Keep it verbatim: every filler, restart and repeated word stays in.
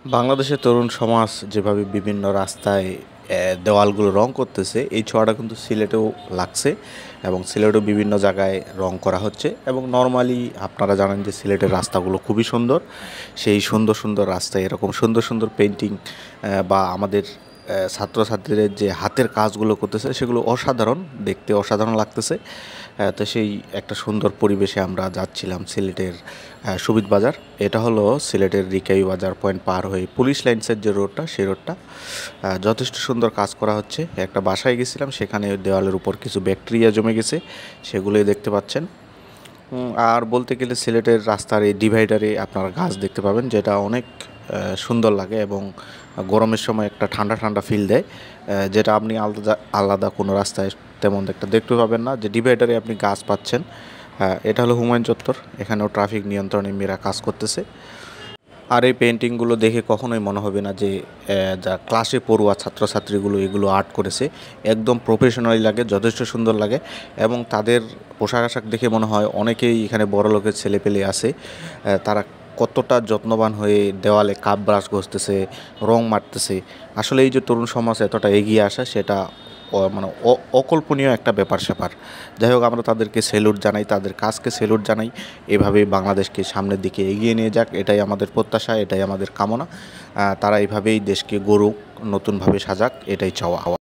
বাংলাদেশের তরুণ সমাজ যেভাবে বিভিন্ন রাস্তায় এ, দেওয়ালগুলো রং করতেছে, এই ছোঁয়াটা কিন্তু সিলেটেও লাগছে এবং সিলেটেও বিভিন্ন জায়গায় রং করা হচ্ছে। এবং নর্মালি আপনারা জানেন যে সিলেটের রাস্তাগুলো খুবই সুন্দর। সেই সুন্দর সুন্দর রাস্তায় এরকম সুন্দর সুন্দর পেন্টিং বা আমাদের আহ, ছাত্রছাত্রীদের যে হাতের কাজগুলো করতেছে সেগুলো অসাধারণ, দেখতে অসাধারণ লাগতেছে। আহ, তো সেই একটা সুন্দর পরিবেশে আমরা যাচ্ছিলাম সিলেটের আহ, সুবিদ বাজার। এটা হলো সিলেটের রিকাই বাজার পয়েন্ট পার হয়ে পুলিশ লাইন্সের যে রোডটা, সেই রোডটা আহ, যথেষ্ট সুন্দর কাজ করা হচ্ছে। একটা বাসায় গেছিলাম, সেখানে দেওয়ালের উপর কিছু ব্যাকটেরিয়া জমে গেছে, সেগুলোই দেখতে পাচ্ছেন। উম, আর বলতে গেলে সিলেটের রাস্তার এই ডিভাইডারে আপনারা গাছ দেখতে পাবেন, যেটা অনেক আহ, সুন্দর লাগে এবং গরমের সময় একটা ঠান্ডা ঠান্ডা ফিল দেয়, আহ, যেটা আপনি আলাদা আলাদা কোনো রাস্তায় তেমন একটা দেখতে পাবেন না। যে ডিভাইডারে আপনি গাছ পাচ্ছেন, আহ, এটা হলো হুমায়ুন চত্বর। এখানেও ট্রাফিক নিয়ন্ত্রণে মেয়েরা কাজ করতেছে। আর এই পেন্টিংগুলো দেখে কখনোই মনে হবে না যে আহ, যা ক্লাসে পড়ুয়া ছাত্রছাত্রীগুলো এগুলো আর্ট করেছে। একদম প্রফেশনালি লাগে, যথেষ্ট সুন্দর লাগে। এবং তাদের পোশাক আশাক দেখে মনে হয় অনেকেই এখানে বড় লোকের ছেলেপেলে আছে। আহ, তারা কতটা যত্নবান হয়ে দেওয়ালে কাপ ব্রাশ ঘষতেছে, রং মারতেছে। আসলে এই যে তরুণ সমাজ এতটা এগিয়ে আসা, সেটা অ- মানে অ- অকল্পনীয় একটা ব্যাপার স্যাপার। যাই হোক, আমরা তাদেরকে সেলুট জানাই, তাদের কাজকে সেলুট জানাই। এভাবেই বাংলাদেশকে সামনের দিকে এগিয়ে নিয়ে যাক, এটাই আমাদের প্রত্যাশা, এটাই আমাদের কামনা। আহ, তারা এইভাবেই দেশকে গড়ুক, নতুনভাবে সাজাক, এটাই চাওয়া।